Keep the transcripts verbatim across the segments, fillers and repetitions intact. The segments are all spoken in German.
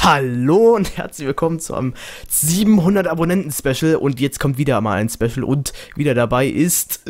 Hallo und herzlich willkommen zu einem siebenhundert Abonnenten-Special und jetzt kommt wieder mal ein Special und wieder dabei ist...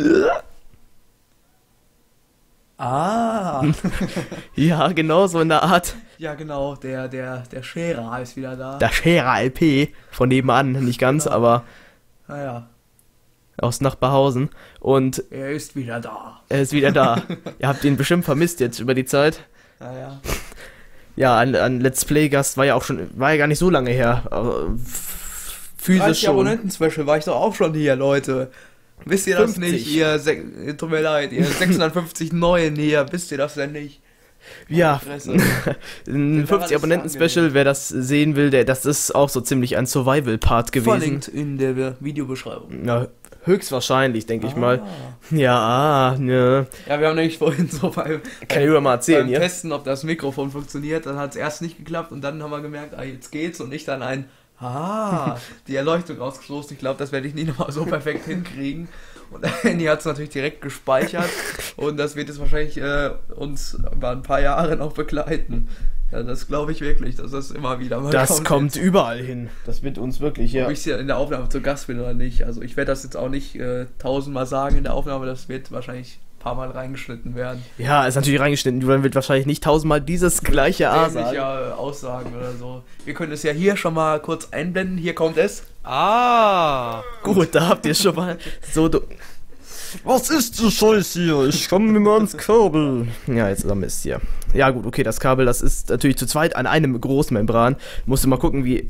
Ah. Ja, genau, so in der Art. Ja, genau, der, der, der Scherer ist wieder da. Der Scherer L P von nebenan, nicht ganz, Genau. aber Naja, aus Nachbarhausen und er ist wieder da. er ist wieder da. Ihr habt ihn bestimmt vermisst jetzt über die Zeit. Naja. Ja, ein, ein Let's Play-Gast war ja auch schon, war ja gar nicht so lange her. Aber f- physisch dreißig schon. Abonnenten-Special war ich doch auch schon hier, Leute. Wisst ihr das fünfzig. nicht? Ihr, sech- tut mir leid, ihr sechshundertfünfzig Neuen hier, wisst ihr das denn nicht? Ja, Fresse. ein daran fünfzig ist Abonnenten-Special, angenehm. wer das sehen will, der, das ist auch so ziemlich ein Survival-Part gewesen. Verlinkt in der Videobeschreibung. Ja, höchstwahrscheinlich, denke ich mal. Ah. Ja, ah, ne. Ja, wir haben nämlich vorhin so beim, Kann ich über mal erzählen, beim ja? Testen, ob das Mikrofon funktioniert, dann hat es erst nicht geklappt und dann haben wir gemerkt, ah, jetzt geht's und ich dann ein, ah, die Erleuchtung ausgestoßen. Ich glaube, das werde ich nie nochmal so perfekt hinkriegen. Und Andy hat es natürlich direkt gespeichert und das wird jetzt wahrscheinlich äh, uns über ein paar Jahre noch begleiten. Ja, das glaube ich wirklich, dass das immer wieder mal Das kommt jetzt. überall hin. Das wird uns wirklich, ja. Ob ich hier in der Aufnahme zu Gast bin oder nicht. Also ich werde das jetzt auch nicht äh, tausendmal sagen in der Aufnahme, das wird wahrscheinlich ein paar Mal reingeschnitten werden. Ja, ist natürlich reingeschnitten. Julian wird wahrscheinlich nicht tausendmal dieses gleiche A sagen. Ja, äh, Aussagen oder so. Wir können es ja hier schon mal kurz einblenden. Hier kommt es. Ah! Gut, da habt ihr schon mal so... Du Was ist so Scheiß hier? Ich komme mir mal ans Kabel. ja, jetzt haben wir es hier. Ja gut, okay, das Kabel, das ist natürlich zu zweit an einem Großmembran. Musst du mal gucken, wie...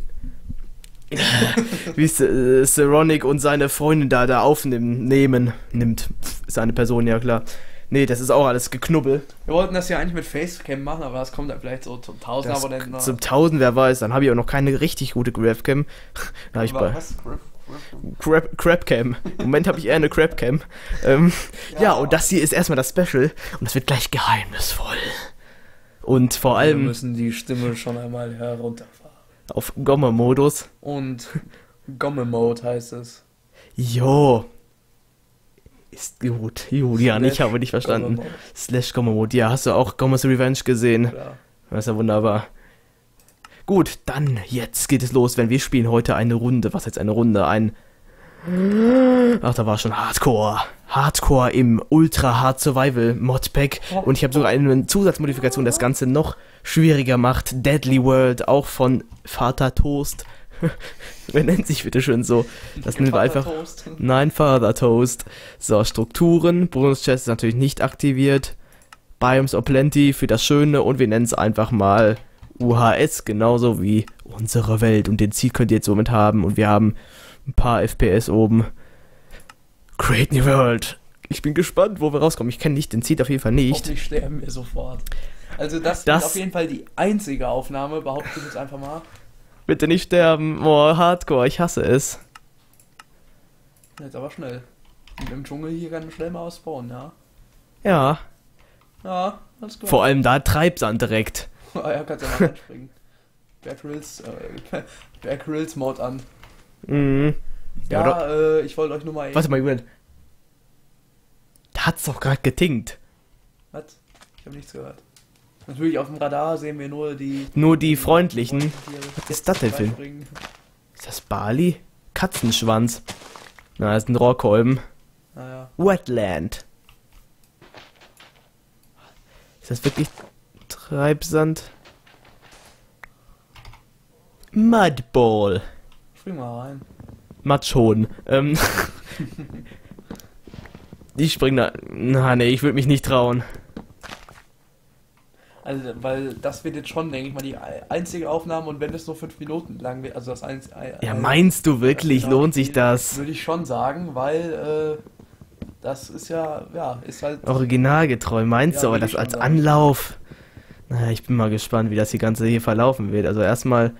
wie äh, Ceronic und seine Freundin da, da aufnehmen, nehmen, nimmt. Seine Person, ja klar. Nee, das ist auch alles geknubbel. Wir wollten das ja eigentlich mit Facecam machen, aber das kommt dann vielleicht so zum tausend Das, Abonnenten. zum tausend, wer weiß, dann habe ich auch noch keine richtig gute Grabcam. Da habe ich bei Was? Crab, Crabcam. Im Moment habe ich eher eine Crabcam. Ähm, ja. Ja. und das hier ist erstmal das Special und das wird gleich geheimnisvoll. Und vor Wir allem müssen die Stimme schon einmal herunterfahren. auf Gomme-Modus. Und Gomme-Mode heißt es. Jo. Ist gut. Julian, ich Slash habe dich verstanden. Gomme-Mode. Slash Gomme-Mode. Ja, hast du auch Gommes Revenge gesehen? Klar. Das ist ja wunderbar. Gut, dann jetzt geht es los, wenn wir spielen heute eine Runde. Was jetzt eine Runde? Ein... Ach, da war schon Hardcore. Hardcore im Ultra Hard Survival Modpack. Und ich habe sogar eine Zusatzmodifikation, die das Ganze noch schwieriger macht. Deadly World, auch von Vater Toast. Wer nennt sich bitte schön so? Das nennen wir einfach... Toast. Nein, Father Toast. So, Strukturen. Bonus Chest ist natürlich nicht aktiviert. Biomes of Plenty für das Schöne. Und wir nennen es einfach mal U H S, genauso wie unsere Welt. Und den Ziel könnt ihr jetzt somit haben. Und wir haben ein paar F P S oben. Great New World. Ich bin gespannt, wo wir rauskommen. Ich kenne nicht den Ziel auf jeden Fall nicht. Hoffentlich sterben wir sofort. Also das, Das- ist auf jeden Fall die einzige Aufnahme, behaupte ich jetzt einfach mal. Bitte nicht sterben. Oh, Hardcore, ich hasse es. Jetzt aber schnell. Und im Dschungel hier kann schnell mal was spawnen, ja? Ja, Ja, alles klar. vor allem da Treibsand direkt. Ah ja, kannst ja mal reinspringen. Bear Grylls, äh, Bear Grylls Mod an. Mhm. Ja, Ja, äh, ich wollte euch nur mal... Warte mal, Julian. Da hat's doch gerade getinkt. Was? Ich habe nichts gehört. Natürlich auf dem Radar sehen wir nur die... Nur die freundlichen. Was ist das denn für ein- Ist das Bali? Katzenschwanz. Na, das ist ein Rohrkolben. Naja. Wetland. Ist das wirklich Treibsand? Mudball. Spring mal rein. Matschhohn. Ähm. Ich spring da. Na, nee, ich würde mich nicht trauen. Also, weil das wird jetzt schon, denke ich mal, die einzige Aufnahme und wenn es nur fünf Minuten lang wird, also das eins... Ja, meinst du wirklich? Lohnt sich das? Würde ich schon sagen, weil, äh, das ist ja, ja, ist halt... Originalgetreu, meinst Ja, du, aber würde das ich als schon sagen. Anlauf. Na, ich bin mal gespannt, wie das die ganze hier verlaufen wird. Also erstmal.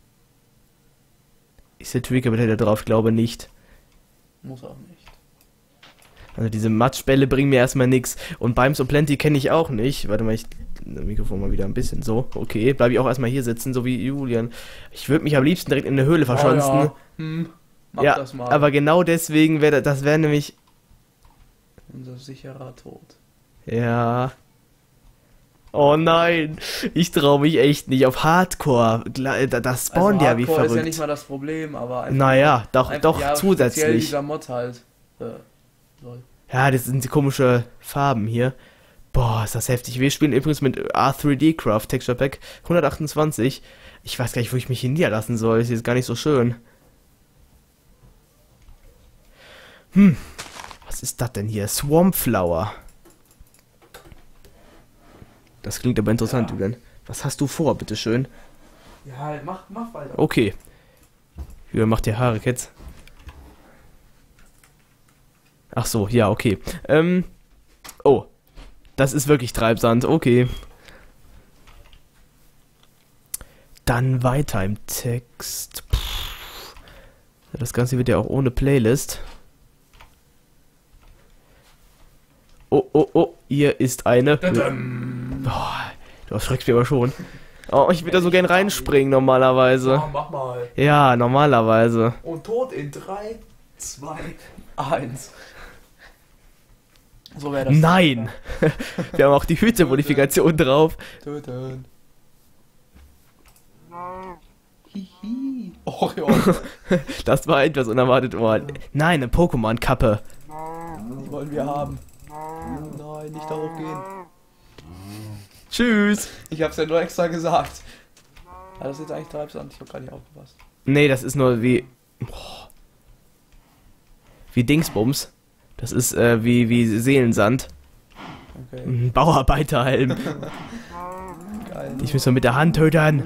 Ist der Trigger da drauf? Ich glaube nicht. Muss auch nicht. Also diese Matschbälle bringen mir erstmal nichts. Und Biomes und Plenty kenne ich auch nicht. Warte mal, ich das Mikrofon mal wieder ein bisschen so. Okay, bleibe ich auch erstmal hier sitzen, so wie Julian. Ich würde mich am liebsten direkt in eine Höhle verschanzen. Oh, ja. Hm, mach ja, das mal. aber genau deswegen wäre das wäre nämlich. Unser sicherer Tod. Ja. Oh nein, ich traue mich echt nicht auf Hardcore. Gla- da- Das spawnt also ja wie Hardcore ist ja verrückt. nicht mal das Problem, aber einfach, Naja, doch, einfach, doch ja, speziell zusätzlich. dieser Mod halt. Äh, lol. Ja, das sind die komische Farben hier. Boah, ist das heftig. Wir spielen übrigens mit R drei D Craft Texture Pack hundertachtundzwanzig. Ich weiß gar nicht, wo ich mich hier niederlassen soll. Das ist gar nicht so schön. Hm, was ist das denn hier? Swamp Flower. Das klingt aber interessant, Ja. Julian. Was hast du vor, bitteschön? Ja, mach, mach weiter. Okay. Julian macht dir Haare jetzt. Ach so, ja, okay. Ähm, oh. Das ist wirklich Treibsand, okay. Dann weiter im Text. Puh. Das Ganze wird ja auch ohne Playlist. Oh, oh, oh, hier ist eine... Boah, du erschreckst mich aber schon. Oh, ich würde da so gern reinspringen normalerweise. Ja, mach mal. Ja, normalerweise. Und tot in drei, zwei, eins. So wäre das. Nein! Wir haben auch die Hüte-Modifikation drauf. Töten. Hihi. Oh, ja. Das war etwas unerwartet. Oh, nein, eine Pokémon-Kappe. Die wollen wir haben. Nein, nicht da hochgehen. Tschüss! Ich hab's ja nur extra gesagt. War das jetzt eigentlich Treibsand? Ich hab gar nicht aufgepasst. Nee, das ist nur wie... Boah. Wie Dingsbums. Das ist äh, wie, wie Seelensand. Okay, Ein Bauarbeiterhelm. geil. Ich muss nur mit der Hand töten.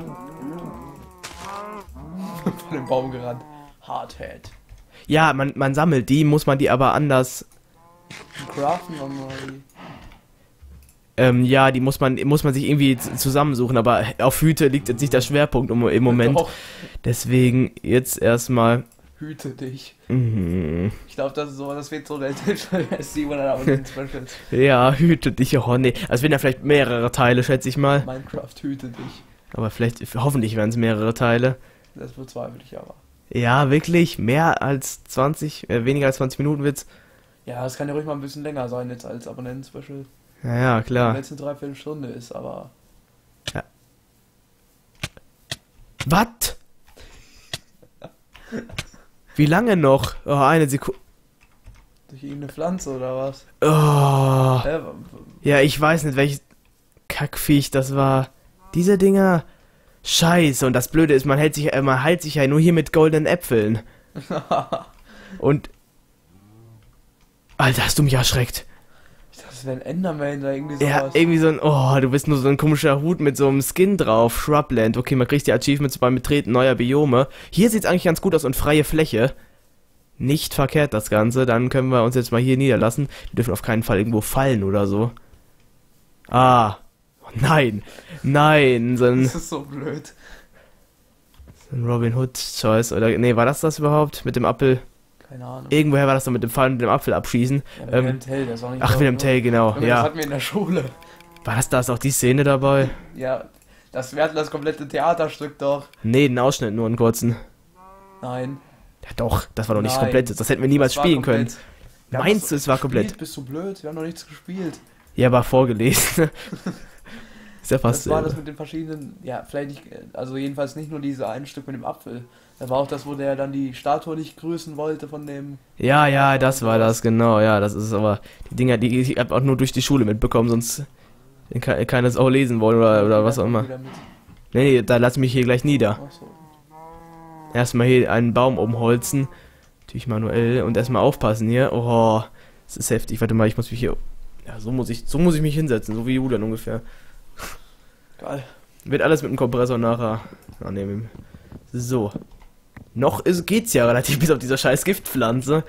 Von dem Baum gerannt. Hardhead. Ja, man, man sammelt die, muss man die aber anders... Craften und mal die. Ähm, ja, die muss man, muss man sich irgendwie z- zusammensuchen, aber auf Hüte liegt jetzt nicht der Schwerpunkt im, im Moment. Doch, Deswegen jetzt erstmal... hüte dich. Mhm. Ich glaube, das ist so, das wird so der Titel S siebenhundert Abonnenten Specials. Ja, hüte dich, oh nee. Also es werden ja vielleicht mehrere Teile, schätze ich mal. Minecraft hüte dich. Aber vielleicht, hoffentlich werden es mehrere Teile. Das bezweifle ich aber. Ja, wirklich, mehr als zwanzig, äh, weniger als zwanzig Minuten wird's. Ja, das kann ja ruhig mal ein bisschen länger sein jetzt als Abonnenten-Special. Ja, ja, Wenn klar. es eine Dreiviertelstunde ist, aber... Was? Wie lange noch? Oh, eine Sekunde. Durch irgendeine Pflanze oder was? Oh. Hä? Ja, ich weiß nicht, welches Kackviech das war. Diese Dinger. Scheiße, und das Blöde ist, man hält sich, äh, man heilt sich ja nur hier mit goldenen Äpfeln. Und... Alter, hast du mich erschreckt. Ich dachte, das wäre ein Enderman oder irgendwie Ja, sowas. irgendwie so ein... Oh, du bist nur so ein komischer Hut mit so einem Skin drauf. Shrubland. Okay, man kriegt die Achievements beim Betreten neuer Biome. Hier sieht's eigentlich ganz gut aus und freie Fläche. Nicht verkehrt das Ganze. Dann können wir uns jetzt mal hier niederlassen. Wir dürfen auf keinen Fall irgendwo fallen oder so. Ah. Oh, nein. Nein. So ein, Das ist so blöd. so ein Robin Hood Choice. Oder... Nee, war das das überhaupt? Mit dem Apfel? Keine Ahnung. Irgendwoher war das doch mit dem Fall und dem Apfel abschießen. Ja, Ähm, Wilhelm Tell, der ist auch nicht Ach, drauf, Wilhelm ne? Tell, genau. Junge, Das Ja. hatten wir in der Schule. War das da ist auch die Szene dabei? Ja, das, wir hatten das komplette Theaterstück doch. Nee, einen Ausschnitt, nur einen kurzen. Nein. Ja doch, das war doch nicht Nein. komplett. Das hätten wir niemals Das war spielen komplett. können. Wir haben Meinst das du, es war gespielt, komplett? Bist du blöd? Wir haben noch nichts gespielt. Ja, aber vorgelesen. Ist ja fast Das war selber. das mit den verschiedenen, ja, vielleicht nicht, also jedenfalls nicht nur diese ein Stück mit dem Apfel. Da war auch das, wo der dann die Statue nicht grüßen wollte von dem... Ja, ja, das war das, genau. Ja, das ist aber die Dinger, die ich hab auch nur durch die Schule mitbekommen, sonst ke- keiner es auch lesen wollen oder, oder was auch immer. Wieder mit. Nee, nee, da lass mich hier gleich nieder. Ach so. Erstmal hier einen Baum umholzen. Natürlich manuell und erstmal aufpassen hier. Oh, das ist heftig. Warte mal, ich muss mich hier. Ja, so muss ich, so muss ich mich hinsetzen, so wie Julian ungefähr. Geil. Wird alles mit dem Kompressor nachher annehmen. So. Noch ist, geht's ja relativ bis auf diese scheiß Giftpflanze.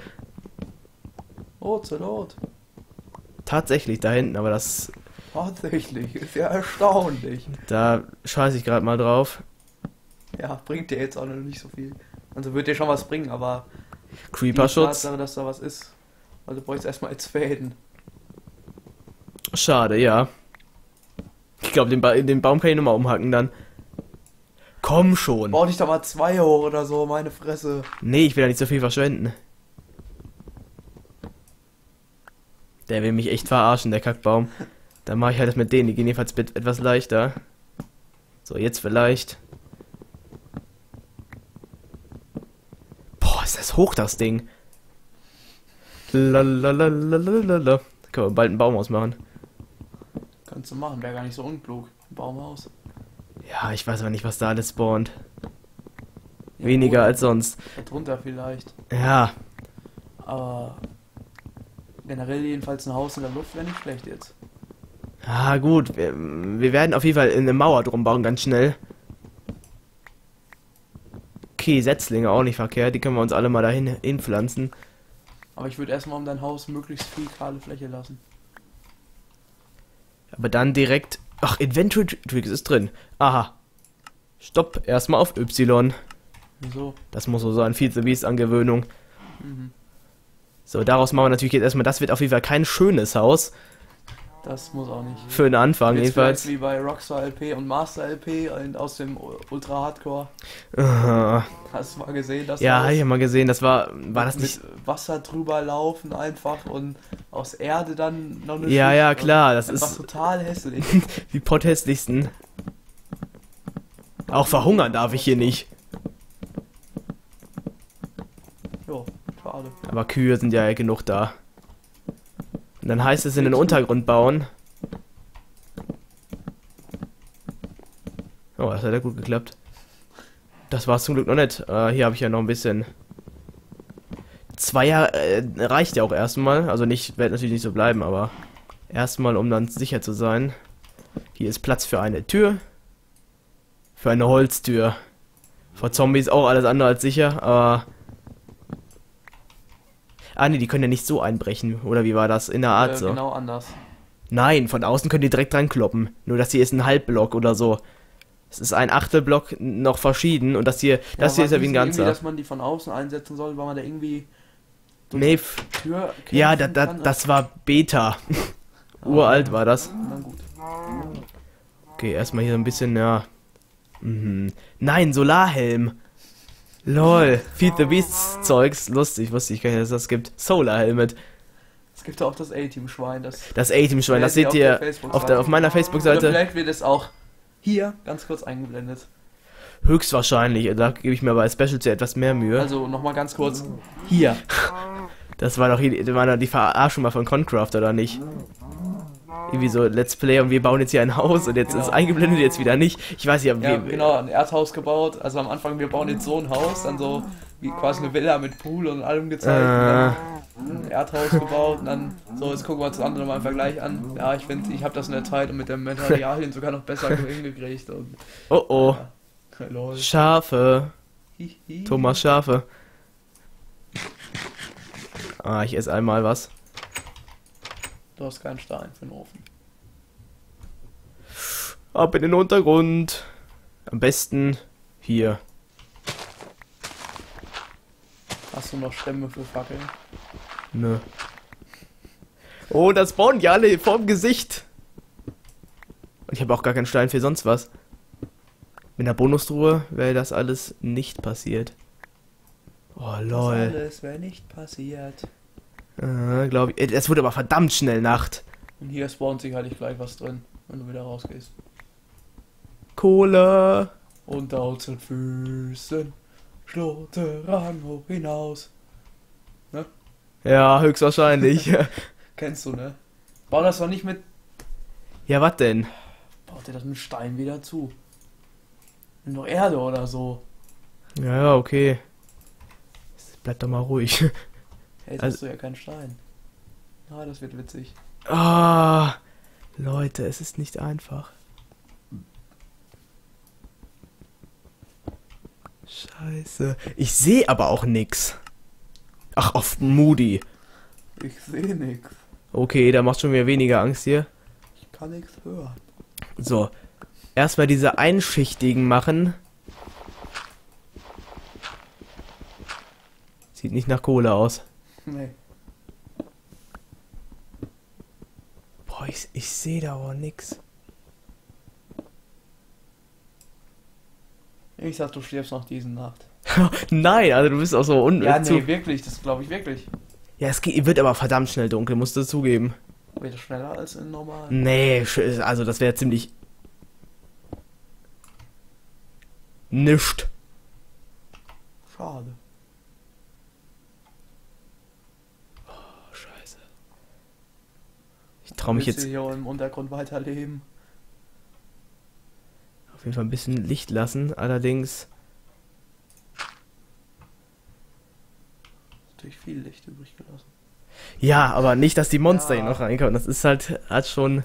Ozelot. Tatsächlich da hinten, aber das. Tatsächlich, ist ja erstaunlich. Da scheiße ich gerade mal drauf. Ja, bringt dir jetzt auch noch nicht so viel. Also wird dir schon was bringen, aber die Creeper-Schutz. Tatsache, dass da was ist. Also du bräuchst erstmal jetzt Fäden. Schade, ja. Ich glaube, den, ba den Baum kann ich nochmal umhacken dann. Komm schon. Bau dich da mal zwei hoch oder so, meine Fresse. Nee, ich will ja nicht so viel verschwenden. Der will mich echt verarschen, der Kackbaum. Dann mache ich halt das mit denen, die gehen jedenfalls etwas leichter. So, jetzt vielleicht. Boah, ist das hoch, das Ding. Lalalalalalala. Können wir bald einen Baum ausmachen. Kannst du machen, wäre gar nicht so unklug. Ein Baumhaus. Ja, ich weiß aber nicht, was da alles spawnt. Ja, Weniger gut, als sonst. Darunter vielleicht. Ja, Aber generell jedenfalls ein Haus in der Luft wäre nicht schlecht jetzt. ah, gut. Wir, wir werden auf jeden Fall eine Mauer drum bauen, ganz schnell. Okay, Setzlinge auch nicht verkehrt. Die können wir uns alle mal dahin hinpflanzen. Aber ich würde erstmal um dein Haus möglichst viel kahle Fläche lassen. Aber dann direkt... Ach, Inventory Tricks ist drin. Aha. Stopp, erstmal auf Y. Wieso? Das muss so sein, viel zu Beast Angewöhnung. Mhm. So, daraus machen wir natürlich jetzt erstmal, das wird auf jeden Fall kein schönes Haus. Das muss auch nicht. Für den Anfang Jetzt jedenfalls. vielleicht wie bei Rockstar L P und Master L P und aus dem Ultra Hardcore. Aha. Hast du mal gesehen, dass Ja, da hab ich mal gesehen, das war... War das mit nicht... Wasser drüber laufen einfach und aus Erde dann noch eine Ja, Schicht ja, und klar, das einfach ist total hässlich. die potthässlichsten. Auch verhungern darf ich hier nicht. Jo, schade. Aber Kühe sind ja genug da. Und dann heißt es in den Untergrund bauen. Oh, das hat ja gut geklappt. Das war zum Glück noch nicht. Äh, hier habe ich ja noch ein bisschen. Zwei Jahre äh, reicht ja auch erstmal. Also nicht, wird natürlich nicht so bleiben, aber erstmal, um dann sicher zu sein. Hier ist Platz für eine Tür. Für eine Holztür. Vor Zombies auch alles andere als sicher, aber. Ah ne, die können ja nicht so einbrechen, oder wie war das? In der Art Äh, so. Genau anders. Nein, von außen können die direkt dran kloppen. Nur das hier ist ein Halbblock oder so. Es ist ein Achtelblock noch verschieden und das hier, das Ja, hier ist ja wie ein irgendwie, ganzer. dass man die von außen einsetzen soll, weil man da irgendwie durch Nee, die f- Tür ja, da, kämpfen da, kann. das war Beta. Uralt war das. Na gut. Okay, erstmal hier so ein bisschen, ja. Mhm. Nein, Solarhelm. Lol. Feed the Beasts Zeugs. Lustig, wusste ich gar nicht, dass es das gibt. Solar Helmet. Es gibt auch das A-Team-Schwein, das Das A-Team-Schwein, das Werden seht wir ihr auf der Facebook-Seite. auf, der, auf meiner Oder Facebook-Seite. vielleicht wird es auch hier ganz kurz eingeblendet. Höchstwahrscheinlich. Da gebe ich mir bei Specialty etwas mehr Mühe. Also nochmal ganz kurz. Hier. Das war doch hier, das war doch die Verarschung mal von Concraft, oder nicht? Irgendwie so Let's Play und wir bauen jetzt hier ein Haus und jetzt Genau. ist eingeblendet, jetzt wieder nicht. Ich weiß nicht, Ja, wie, genau, ein Erdhaus gebaut. Also am Anfang, wir bauen jetzt so ein Haus, dann so wie quasi eine Villa mit Pool und allem gezeigt. Äh, Und dann ein Erdhaus gebaut und dann so, jetzt gucken wir uns das andere mal im Vergleich an. Ja, ich finde, ich habe das in der Zeit und mit den Materialien sogar noch besser hingekriegt. Und, oh oh. ja, lol. Schafe. Hihi. Thomas Schafe. Ah, ich esse einmal was. Du hast keinen Stein für den Ofen. Ab in den Untergrund. Am besten hier. Hast du noch Stämme für Fackeln? Nö. Oh, das bauen die alle vorm Gesicht. Und ich habe auch gar keinen Stein für sonst was. Mit einer Bonusruhe wäre das alles nicht passiert. Oh, Das lol. alles wäre nicht passiert. Äh, glaube ich. Es wurde aber verdammt schnell Nacht. Und hier spawnt sicherlich gleich was drin, wenn du wieder rausgehst. Kohle. Unter unseren Füßen Schlotterrang hoch hinaus. Ja, höchstwahrscheinlich. Kennst du, ne? Bau das doch nicht mit... Ja, was denn? Baut dir das mit Stein wieder zu. Nimm doch Erde oder so. Ja, ja, okay. Bleib doch mal ruhig. Hey, jetzt Also- hast du ja keinen Stein. Ah, das wird witzig. Ah, Leute, es ist nicht einfach. Scheiße. Ich sehe aber auch nix. Ach, auf Moody. Ich sehe nichts. Okay, da macht schon wieder weniger Angst hier. Ich kann nichts hören. So. Erstmal diese einschichtigen machen. Sieht nicht nach Kohle aus. Nee. Boah, ich, ich sehe da aber nix. Ich sag, du stirbst noch diese Nacht. Nein, also du bist auch so un... Ja, zu- nee, wirklich, das glaube ich wirklich. Ja, es geht, wird aber verdammt schnell dunkel, musst du zugeben. Wieder schneller als in normalen. Nee, sch- also das wäre ziemlich... Nischt. Schade. Oh, scheiße. Ich trau mich Willst jetzt du hier im Untergrund weiterleben? auf jeden Fall ein bisschen Licht lassen, allerdings... Natürlich viel Licht übrig gelassen. Ja, aber nicht, dass die Monster Ja. hier noch reinkommen. Das ist halt, hat schon...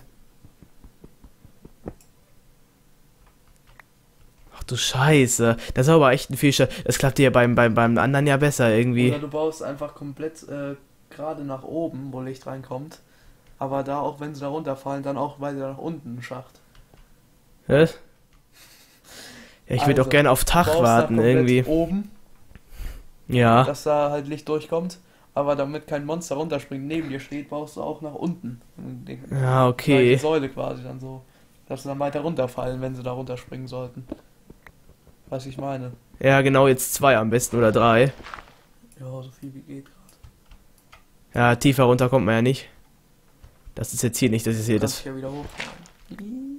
Ach du Scheiße. Das ist aber echt ein Fischer. Das klappt ja beim, beim, beim anderen ja besser irgendwie. Oder du baust einfach komplett äh, gerade nach oben, wo Licht reinkommt. Aber da, auch wenn sie da runterfallen, dann auch weiter nach unten einen Schacht. Was? Ja, ich würde Also, auch gerne auf Tag Baust da warten komplett irgendwie. oben, Ja. dass da halt Licht durchkommt. Aber damit kein Monster runterspringt, neben dir steht, baust du auch nach unten. Den- Ja, Die okay. Säule quasi dann so. Dass sie dann weiter runterfallen, wenn sie da runterspringen sollten. Was ich meine. Ja, genau, jetzt zwei am besten oder drei. Ja, so viel wie geht gerade. Ja, tiefer runter kommt man ja nicht. Das ist jetzt hier nicht, das ist hier Kannst das... dich ja wieder hochfahren.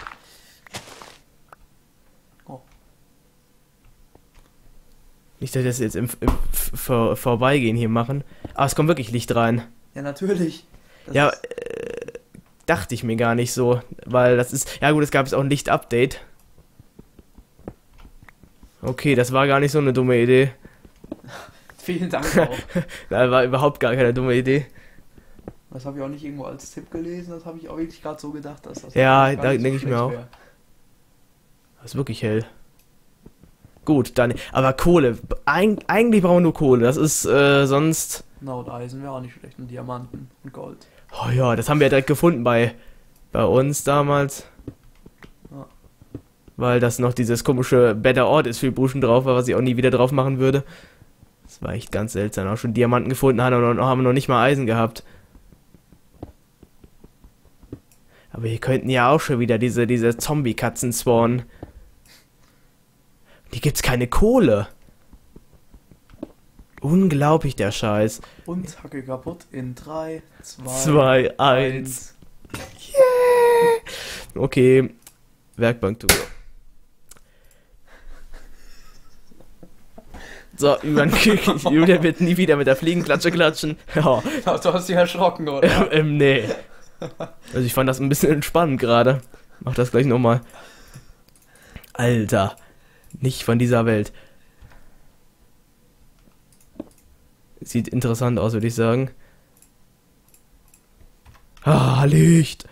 Oh. Nicht, dass wir das jetzt im, im vor, Vorbeigehen hier machen. Aber es kommt wirklich Licht rein. Ja, natürlich. Das Ja, ist- äh, dachte ich mir gar nicht so, weil das ist, ja gut, es gab jetzt auch ein Licht-Update. Okay, das war gar nicht so eine dumme Idee. Vielen Dank auch. Das war überhaupt gar keine dumme Idee. Das habe ich auch nicht irgendwo als Tipp gelesen, das habe ich auch wirklich gerade so gedacht, dass das Ja, gar da nicht so denke ich mir schlecht auch. wär. Das ist wirklich hell. Gut, dann, aber Kohle, eig eigentlich brauchen wir nur Kohle, das ist, äh, sonst, Na, und Eisen wäre auch nicht schlecht, und Diamanten und Gold. oh ja, das haben wir ja direkt gefunden bei, bei uns damals. Ja. Weil das noch dieses komische Better Ort ist für Buschen drauf war, was ich auch nie wieder drauf machen würde. Das war echt ganz seltsam. Auch schon Diamanten gefunden, haben wir noch, haben wir noch nicht mal Eisen gehabt. Aber hier könnten ja auch schon wieder diese, diese Zombie-Katzen spawnen. Hier gibt's keine Kohle. Unglaublich, der Scheiß. Und Hacke kaputt in drei, zwei, Zwei, eins. Okay. Werkbanktour. So, Julian, Julian wird nie wieder mit der Fliegenklatsche klatschen. Ja, Du hast dich erschrocken, oder? ähm, nee. Also ich fand das ein bisschen entspannend gerade. Mach das gleich nochmal. Alter. Nicht von dieser Welt. Sieht interessant aus, würde ich sagen. Ah, Licht.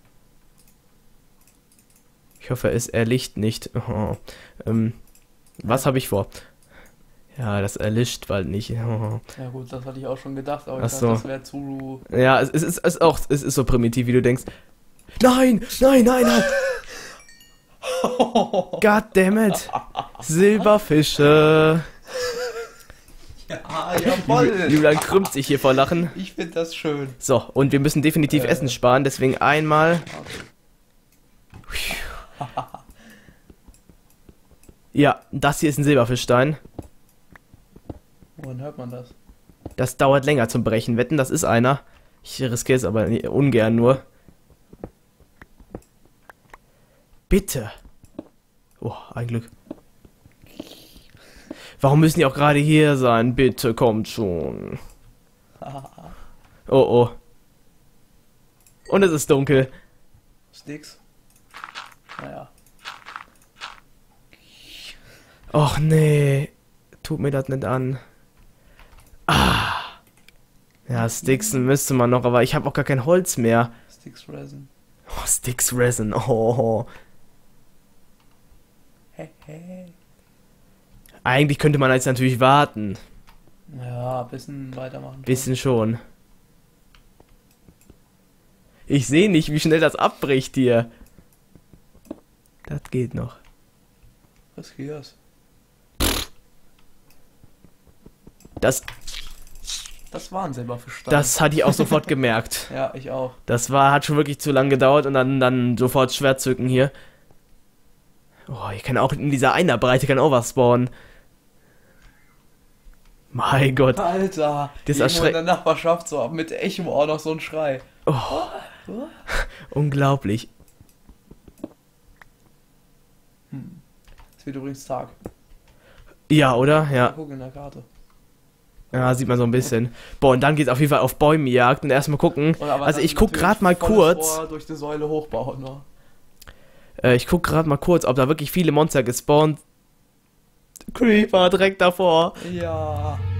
Ich hoffe, es erlicht nicht. Oh. Ähm, was habe ich vor? Ja, das erlischt bald nicht. Oh. Ja gut, das hatte ich auch schon gedacht, aber Ach ich so. dachte, das wäre zu... Ja, es, es, ist, es, ist auch, es ist so primitiv, wie du denkst. Nein, nein, nein, nein. Goddammit. Silberfische. Ja, Ju- jawoll. Julian krümmt sich hier vor Lachen. Ich finde das schön. So, und wir müssen definitiv Äh. Essen sparen, deswegen einmal. Ja, das hier ist ein Silberfischstein. Wohin hört man das? Das dauert länger zum Brechen. Wetten, das ist einer. Ich riskiere es aber nie- ungern nur. Bitte. Oh, ein Glück. Warum müssen die auch gerade hier sein? Bitte, kommt schon. Oh, oh. Und es ist dunkel. Sticks. Naja. Och nee. Tut mir das nicht an. Ah. Ja, Sticks müsste man noch, aber ich habe auch gar kein Holz mehr. Sticks Resin. Oh, Sticks Resin. Oh. Hey, hey. Eigentlich könnte man jetzt natürlich warten. Ja, ein bisschen weitermachen. Bisschen schon. Ich sehe nicht, wie schnell das abbricht hier. Das geht noch. Riskier's. Das, Das war ein Silberfischstein. das hatte ich auch sofort gemerkt. Ja, ich auch. Das war, hat schon wirklich zu lang gedauert und dann, dann sofort Schwertzücken hier. Oh, hier kann auch in dieser Einerbreite kann auch was spawnen. Mein Gott. Alter, Das irgendwo in erschreckt- der Nachbarschaft so mit Echo auch noch so ein Schrei. Oh, unglaublich. Es wird übrigens Tag. Ja, oder? Ja. Guck in der Karte. Ja, sieht man so ein bisschen. Boah, und dann geht's auf jeden Fall auf Bäumenjagd und erstmal gucken. Und aber Also dann ich guck natürlich gerade mal volles kurz. Rohr durch die Säule hochbauen, ne? Äh, ich guck gerade mal kurz, ob da wirklich viele Monster gespawnt. Creeper direkt davor. Ja.